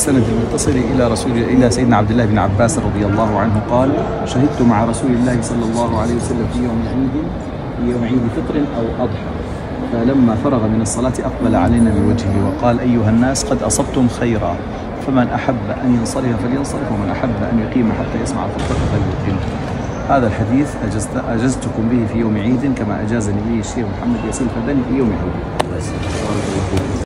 بالسند المتصل إلى سيدنا عبد الله بن عباس رضي الله عنه قال: شهدت مع رسول الله صلى الله عليه وسلم في يوم عيد فطر أو أضحى، فلما فرغ من الصلاة أقبل علينا بوجهه وقال: أيها الناس، قد أصبتم خيرا، فمن أحب أن ينصرف فلينصرف، ومن أحب أن يقيم حتى يسمع الخطبة فليقيم. هذا الحديث أجزتكم به في يوم عيد كما أجازني به الشيخ محمد ياسين الفداني في يوم عيد.